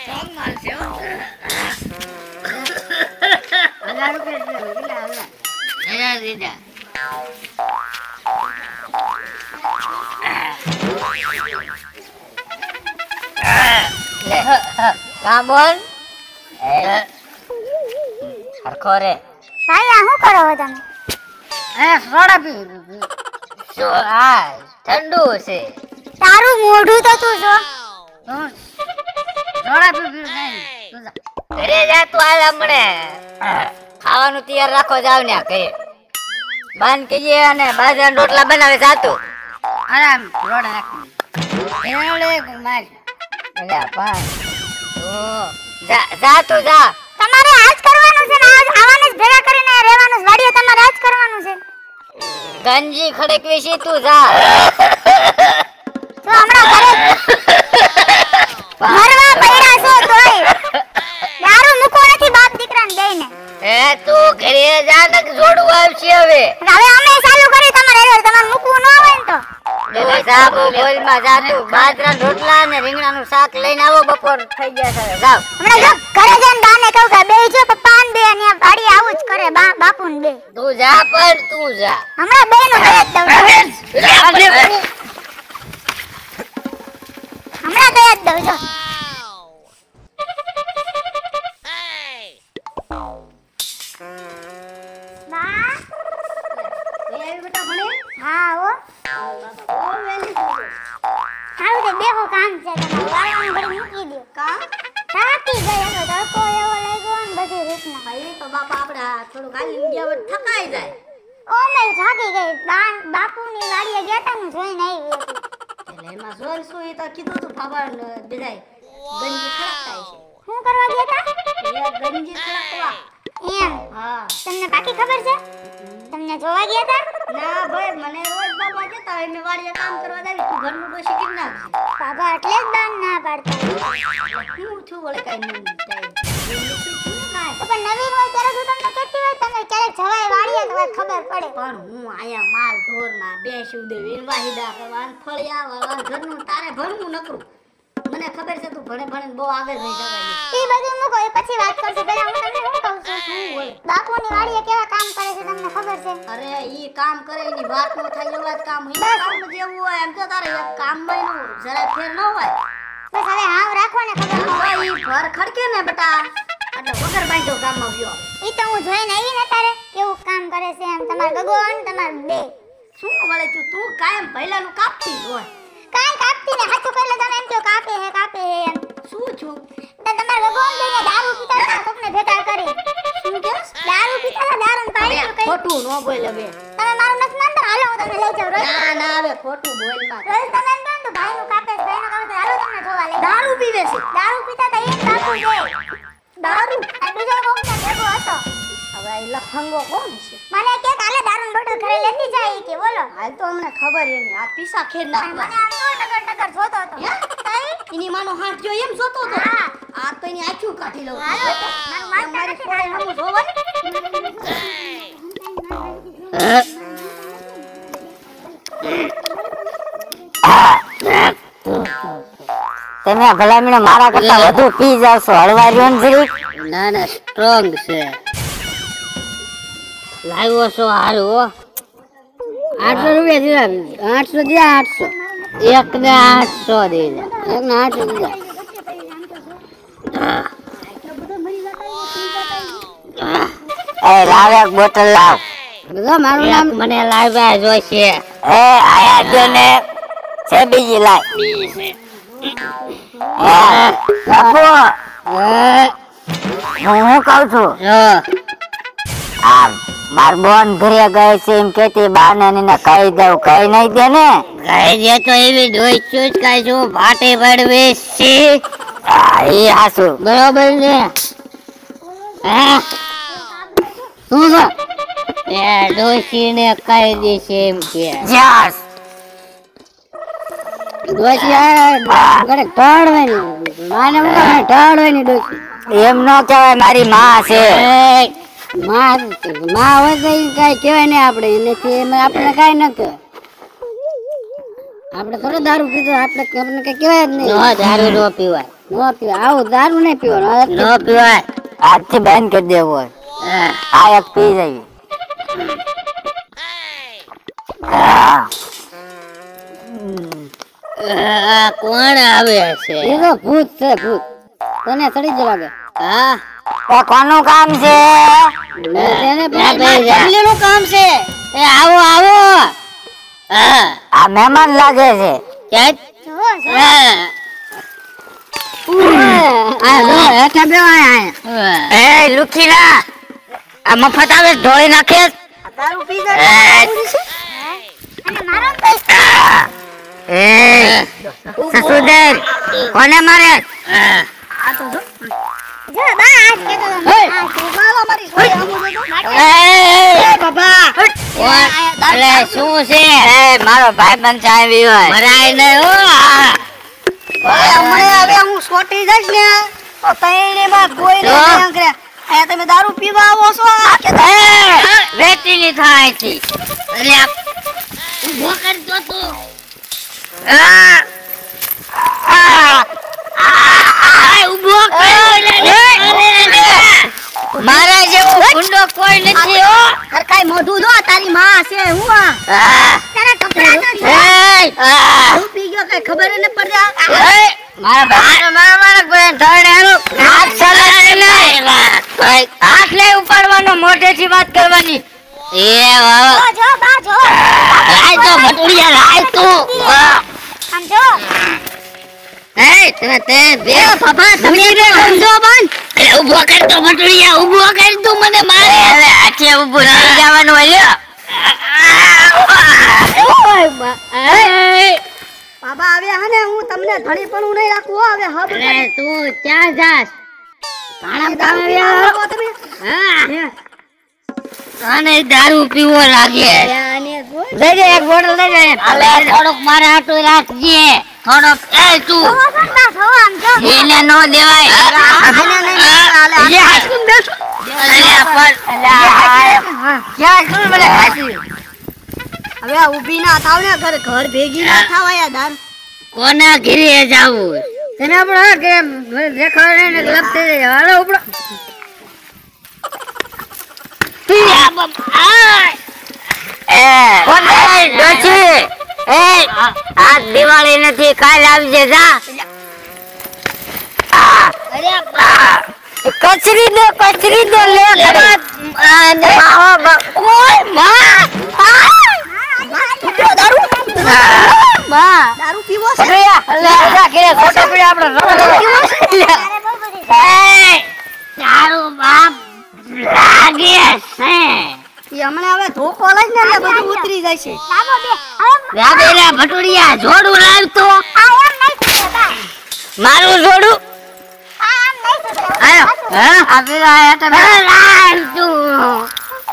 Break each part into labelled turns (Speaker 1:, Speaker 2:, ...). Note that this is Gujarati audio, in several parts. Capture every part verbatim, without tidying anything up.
Speaker 1: ચોક મારશે હજાર રૂપિયા કેટલા હજાર હજાર દીધા કા બોલ સરખો રે
Speaker 2: ભાઈ આ શું કરો છો તમે?
Speaker 1: એ સોડા પી શું આ ઠંડુ છે
Speaker 2: તારું મોઢું તો તું જો
Speaker 1: સોડા પી પી નહીં ઘરે જા તું હાલ હમણે ખાવાનું તૈયાર રાખો જાવ ને ઘરે બાંધ કીજે અને બાજરાના રોટલા બનાવે જાતું આરામ રોડ રાખી એવડે માર અલ્યા પા ઓ જા જા તું જા
Speaker 2: તમારે આજ કરવાનું છે ને આજ આવાને જ ભેગા કરીને રહેવાનું છે વાડીએ તમારે આજ કરવાનું છે
Speaker 1: ગંજી ખડકવી છે તું જા
Speaker 2: તો હમણાં ઘરે મરવા પડ્યા છો તોય દારૂ મૂકો નથી બાપ દીકરાને બેયને
Speaker 1: એ તું ઘરે જા ને જોડું આવશે હવે
Speaker 2: હવે અમે ચાલુ કરી તમારે હવે તમારે મૂકવું ન હોય ને તો
Speaker 1: એ સાબુ બોલ માં જા તું બાજરાના રોટલા અને રીંગણાનું શાક લઈને આવો બપોર થઈ ગયા છે જાવ
Speaker 2: હમણાં જો ઘરે જઈને બાને કહું કે બે જો પપ્પા ને બે ને વાડી આવું જ કરે બા બાપુ ને બે
Speaker 1: તું જા પણ તું જા
Speaker 2: હમણાં બે નું દહેજ દઉં હમણાં દહેજ દઉં જો બા એ બેટા ભણે હા હો ઓ વેલી હાઉ દે બેહો કામ છે તમારું વાળાનું ઘડી મૂકી દો કામ થાકી ગઈ તો તડકો એવો લાગ્યો ને બધી રીતના
Speaker 1: ભાઈ તો બાપા આપડા થોડું ગાલી ગયા થકાઈ જાય
Speaker 2: ઓ મેં થાકી ગઈ બાપુની વાડીએ ગયા તા ને જોઈને આવી હતી
Speaker 1: એટલે એમાં જોર શું એ તો કીધું તું ફાબર બધાય ગંજી ખડકતા છે
Speaker 2: શું કરવા ગયા તા
Speaker 1: એ ગંજી ખડકવા
Speaker 2: એમ
Speaker 1: હા
Speaker 2: તમને પાકી ખબર છે તમને જોવા ગયા તા
Speaker 1: ના ભાઈ મને રોજ બાપા કહેતા હોય મેં વાડીએ કામ કરવા જાવી તું ઘરનું ડોશી કેમ નાખી
Speaker 2: બાબા એટલે જ દાન ના પાડતા
Speaker 1: હું છું વળે કઈ નહીં થાય
Speaker 2: તો પણ નવીન હોય ત્યારે હું તમને કહેતી હોય તમે ક્યારેક જવાય વાડીએ તો ખબર પડે
Speaker 1: પણ હું આયા માલ ઢોરમાં બેસું દે વાહિદા કરવાન ફળિયા વાળા ઘરનું તારે ભણવું નકરું મને ખબર છે તું ભણે ભણે બહુ આગળ જઈ જવાય
Speaker 2: ઈ બધું મૂકો એ પછી વાત કરશું પહેલા હું તમને શું કહું છું
Speaker 1: શું હોય
Speaker 2: બાપુની વાડીએ કેવા કામ કરે છે તમને ખબર છે
Speaker 1: અરે ઈ કામ કરે એની વાત નો થાય એવા જ કામ હોય કામ જેવું હોય એમ તો તારે એક કામ માં જરા ફેર ન હોય
Speaker 2: બસ હવે હાવ રાખો ને ખબર ન હોય
Speaker 1: ઈ ઘર ખડકે ને બેટા એટલે વગર બાંધો કામ માં ગયો
Speaker 2: ઈ તો હું જોઈને આવી ને તારે કેવું કામ કરે છે એમ તમાર ગગોન તમાર બે
Speaker 1: શું વળે તું તું કાયમ પહેલાનું કાપતી જ હોય
Speaker 2: કાઈ કાપતી ને હાથું પહેલે તમે એમ કહો કાપે હે કાપે હે એમ
Speaker 1: શું છું
Speaker 2: તો તમાર ગગોન બેને દારૂ પીતા હતા કોકને ભેગા કરી
Speaker 1: શું કે
Speaker 2: દારૂ પીતા હતા દારૂ પાણી કઈ
Speaker 1: ખોટું ન બોલે બે
Speaker 2: તમે મારું નથી માનતા હાલો હું તમને લઈ જાઉં રોજ
Speaker 1: ના ના હવે ખોટું બોલ માં
Speaker 2: રોજ તમે એમ કહો તો ભાઈનું કાપે છે ભાઈનું કાપે છે હાલો તમને જોવા લઈ
Speaker 1: દારૂ પીવે છે
Speaker 2: દારૂ પીતા હતા એમ બાપુ છે દારૂ આ બીજો કોકને ભેગો હતો
Speaker 1: હવે એ લફંગો કોણ છે
Speaker 2: મને કે કાલે દારૂ બોટલ ઘરે લેતી જાય કે બોલો
Speaker 1: હાલ તો અમને ખબર એ નહીં આ પીસા ખેડ
Speaker 2: મને
Speaker 1: નાખવા
Speaker 2: આમ તો ટકર ટકર જોતો હતો કઈ
Speaker 1: એની માનો હાથ જો એમ જોતો તો
Speaker 2: હા
Speaker 1: આ તો એની આંખું કાઢી લઉં
Speaker 2: હાલો મારું વાત
Speaker 1: મારી
Speaker 2: નથી
Speaker 1: સોળે હમું જોવાય
Speaker 3: તમે ભલામણ મારા કરતા વધુ પી જાશો હળવા રહ્યો ને જરીક
Speaker 1: ના ના સ્ટ્રોંગ છે લાવ્યો છો હારું આઠસો રૂપિયા દીધા આઠસો દીધા આઠસો એક ને આઠસો દીધા એક ને આઠસો દીધા
Speaker 3: એ લાવ એક બોટલ લાવ
Speaker 1: બધા મારું નામ મને લાવ્યા જોઈશે
Speaker 3: એ આયા જો ને છે બીજી લાવ બાપુ હું શું કહું છું આ માર બોન ઘરે ગઈ છે એમ કેતી બાને એને કહી દઉં કઈ નહીં દે ને
Speaker 1: કઈ દે તો એવી ડોઈ ચૂચ કઈ છું ફાટી પડવી છે
Speaker 3: હા એ હાસુ
Speaker 1: બરોબર ને હા શું છે એ ડોશીને કહી દેશે એમ કે
Speaker 3: જસ
Speaker 1: ડોશી આ ઘરે ઢળવાની માને મને ઢળવાની ડોશી
Speaker 3: એમ નો કહેવાય મારી માં છે
Speaker 1: માં માં હોય તો કઈ કહેવાય નહીં આપણે એનાથી એમાં આપણે કઈ ન કહેવાય આપણે થોડો દારૂ પીધો આપણે આપણને કઈ કહેવાય જ નહીં દારૂ ન પીવાય
Speaker 2: નો પીવા આવું દારૂ નહીં પીવાનું
Speaker 3: ન પીવાય આજથી બેન કરી દેવો આ એક પી જઈએ
Speaker 1: કોણ આવે છે?
Speaker 2: એ તો ભૂત છે ભૂત તને ચડી જ લાગે
Speaker 1: હા
Speaker 3: એ કોનું કામ છે
Speaker 2: તેને
Speaker 1: નું કામ છે. એ આવો આવો. હા
Speaker 3: આ મહેમાન લાગે છે
Speaker 1: ક્યાં?
Speaker 2: આ જો હેઠા બેવા
Speaker 3: એ લુખીલા આ મફત આવે ઢોળી નાખે
Speaker 2: દારૂ પી જાય અને મારો પૈસા
Speaker 3: એ સસુદેવ કોને મારે
Speaker 2: આ તો જો જો બા આજ કે તો આ માલો મારી સોય આમો જો
Speaker 3: એ
Speaker 1: બાબા
Speaker 3: અલે શું છે એ મારો ભાઈબંધ છે આવ્યો હોય
Speaker 1: મરાય ને હો.
Speaker 2: હમણે હવે હું સોટી જઈશ ને તો તઈને માં કોઈ
Speaker 3: જો.
Speaker 2: નહીં અંકરે આ તમે દારૂ પીવા આવો છો આ કે
Speaker 3: એ વેચી ની થાય છે
Speaker 1: અરે આ ઉભો કરતો તું.
Speaker 3: આ આ
Speaker 1: આ ઉભો મારા જેવો ગુંડો કોઈ નથી હો.
Speaker 2: હરખાઈ મોઢું જો તારી માં છે હું આ
Speaker 3: આ
Speaker 2: તારા કપડા તો
Speaker 3: એ આ
Speaker 2: હું પી ગયો કઈ ખબર ન પડ્યા
Speaker 3: એ મારા ભાઈ મારા મારા ભાઈ ધડ હેરો હાથ ચલાવે નહીં ભાઈ હાથ લે ઉપાડવાનો મોઢેથી વાત કરવાની એ વાહ
Speaker 2: જો બા જો
Speaker 3: લાય તો ભટુડિયા લાય તું
Speaker 2: આમ જો
Speaker 3: એ તમે તે બે
Speaker 2: બાબા તમે રે સમજો બન
Speaker 3: એ ઉભો કર તો ભટુડિયા ઉભો કર તું મને મારે હવે આખે ઉભો થઈ જવાનું હોય
Speaker 2: ઓય બા બાબા આવે હને હું તમને ધણી પણ નહીં રાખું હવે હબ
Speaker 1: અરે તું ક્યાં જાસ?
Speaker 2: કાણા કામ આવ્યા તમે
Speaker 1: હા આને દારૂ પીવો લાગે.
Speaker 2: આને જો
Speaker 1: લઈ લે એક બોટલ લઈ લે. અલે થોડોક મારા હાટુ રાખજે. થોડોક એ તું
Speaker 2: બા જો આમ જો
Speaker 3: એને નો દેવાય
Speaker 2: આને નહીં આલે
Speaker 3: લે હાથું બેસ અલે પણ અલે ક્યાં શું મને હાથી
Speaker 2: હવે આ ઊભી ના થાવ ને ઘર ઘર ભેગી ના થાવાયા દાર
Speaker 1: કોના ઘરે જાવું?
Speaker 2: તેને આપણે કે દેખાડે ને લપ થઈ જાય હાલો ઉપડો
Speaker 3: એ કોને ડોચી એ આ દિવાળી નથી કાલ આવજે જા
Speaker 2: અરે
Speaker 3: કચરી દે કચરી દે લે કોઈ માં
Speaker 2: દારૂ
Speaker 3: માં
Speaker 2: દારૂ પીવો છે
Speaker 3: પકડ્યા લે જા કે ખોટા પીડા આપણે એ તારું બાપ લાગે છે
Speaker 2: ઈ હમણાં હવે ધોકો લઈ ને એટલે બધું ઉતરી જાય છે લાવો બે હવે
Speaker 3: રાબેલા ભટુડિયા જોડું લાવતો
Speaker 2: આ એમ નહીં થતા
Speaker 3: મારું જોડું
Speaker 2: આ એમ નહીં થતા
Speaker 3: આયો હા આવેલા આયા તમે લાવ તું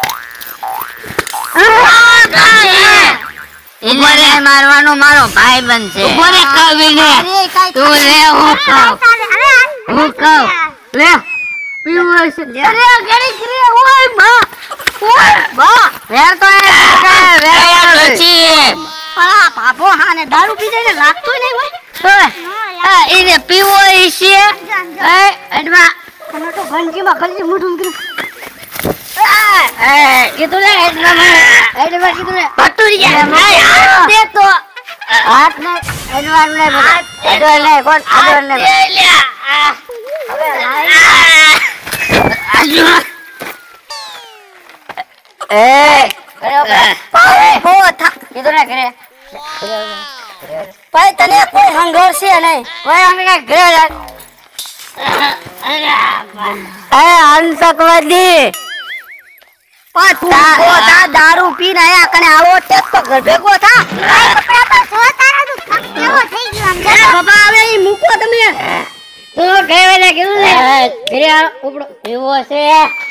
Speaker 3: એને મારવાનો મારો ભાઈ બનશે
Speaker 1: ઉભો રે કવિને.
Speaker 2: અરે કાઈ
Speaker 3: તું લે હું કહું હું કહું લે પીવું હશે
Speaker 2: અરે ઘડી ઘરે ઓય માં ઓય બા
Speaker 3: વેર તો એ વેર
Speaker 1: પછી
Speaker 2: આ બાપો હાને દારૂ પી જાય ને લાગતું નહીં હોય
Speaker 3: હા એને પીવો છે એ એડમાં
Speaker 2: તમે તો ગંજીમાં ખલી મૂઠું કર્યું
Speaker 3: એ કીધું લે એડમાં
Speaker 2: એડમાં કીધું ને
Speaker 3: ભટુડિયા દે તો હાથ ને એડવાન ને એડવાન ને કોણ એડવાન ને એ
Speaker 2: હો થા
Speaker 3: કીધું ને ઘરે
Speaker 2: ભાઈ તને કોઈ હંગર છે નહીં
Speaker 3: કોઈ અમે ઘરે એ અંતકવાદી
Speaker 2: પણ તું ઓ તા દારૂ પીને આયા કને આવો ટેક તો ઘર ભેગો થા કપડા તો જો તારા તો થક કેવો થઈ ગયો આમ જા બાબા આવે ઈ મૂકો તમે
Speaker 3: તો કહેવાય કીધું ને ઘરે આવ ઉપડો એવો છે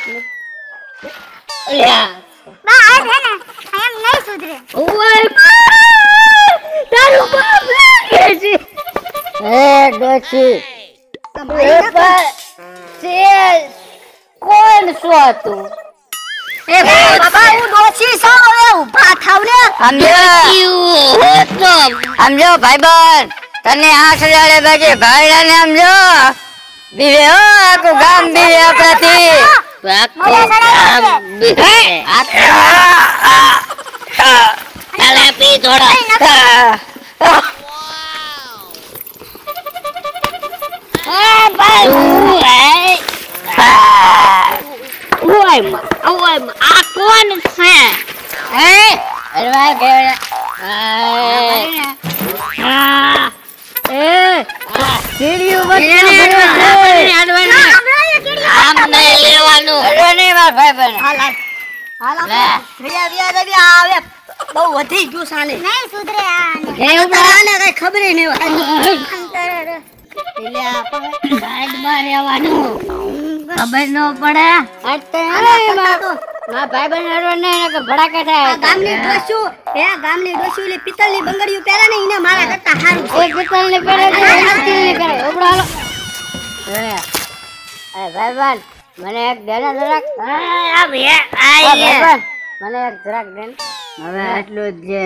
Speaker 3: લ્યા
Speaker 2: બા આ છે ને એમ નહીં સુધરે
Speaker 3: ઓય તારું બાપ લાગે છે એ ડોચી એ પર છે કોણ છો તું
Speaker 2: એ બાબા હું ડોસી છો હવે ઊભા થાવ ને
Speaker 3: સમજો સમજો ભાઈબંધ
Speaker 1: તને આઠ દાડે બાજે ભાઈડા ને આમ જો બીવે હો આખું ગામ બીવે આપણાથી
Speaker 3: આખું ગામ બીવે. ચાલે પી થોડા. એ ભાઈ ઉય ઉય ઉય આ કોણ છે?
Speaker 1: હે અરવા કેવડા
Speaker 3: આ
Speaker 1: એ સીડીઓ
Speaker 3: આમ નહીં લેવાનું.
Speaker 1: અરવાની માર ભાઈ બન
Speaker 2: હાલ હાલ હાલ
Speaker 1: લે.
Speaker 2: વિયા વિયા દેવી આવે બહુ વધી ગયું સાને નહીં સુધરે આને
Speaker 3: એ ઉપર
Speaker 2: આને કઈ ખબર નહીં હોય
Speaker 3: એટલે આપણે સાઈડમાં રહેવાનું. ખબર ન પડે.
Speaker 1: માર ભાઈ બન અરવાને એને કે ભડાકે થાય
Speaker 2: ગામની ડોસ્યું હે ગામની ડોસ્યું લે પિત્તળની બંગડીઓ પહેરે ને એને મારા કરતા હારું છે.
Speaker 1: એક પિત્તળ ને કરે છે એક સ્ટીલ ને કરે ઉપડો હાલો હે એ ભાઈ બન મને એક દેને જરાક
Speaker 3: આ બે
Speaker 1: આ
Speaker 3: આઈ
Speaker 1: ભાઈ બન મને એક જરાક દેન
Speaker 3: હવે આટલું જ છે.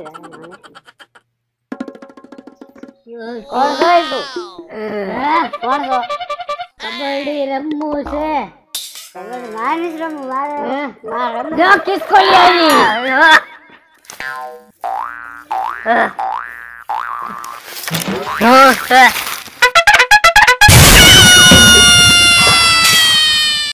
Speaker 1: કોણ છે તું
Speaker 3: હે?
Speaker 1: કોણ છો
Speaker 3: કબડ્ડી રમવું છે.
Speaker 1: કબડ્ડી મારી જ રમું મારે મારે રમવું
Speaker 3: જો ખિસકોલી આવી.
Speaker 1: હા